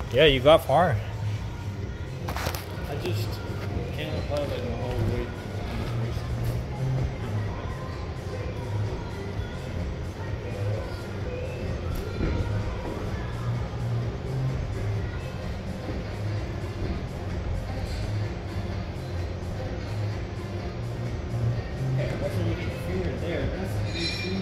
Yeah, you got far. I just can't apply like my whole weight on this wrist. Okay, that's when you get your finger there. That's easy.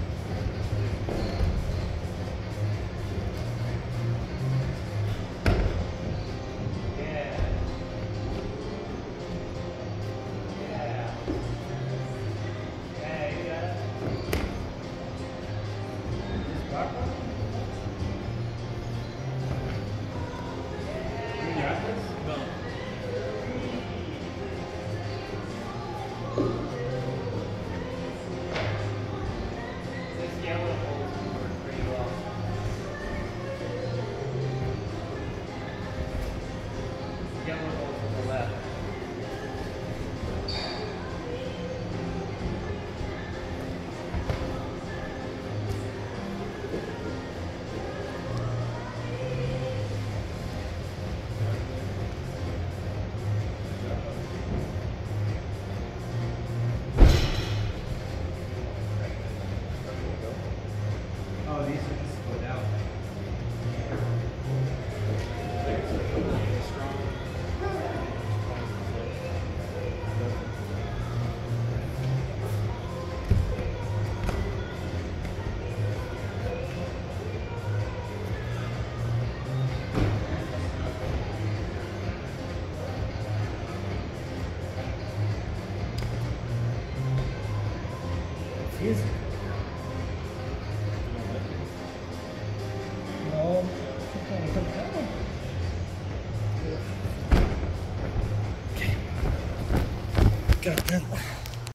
Oh, these are just split out. Easy. No, okay. Got that.